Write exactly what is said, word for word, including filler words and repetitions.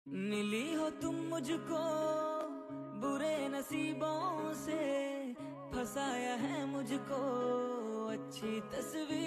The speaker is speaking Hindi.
मिली हो तुम मुझको बुरे नसीबों से, फंसाया है मुझको अच्छी तस्वीर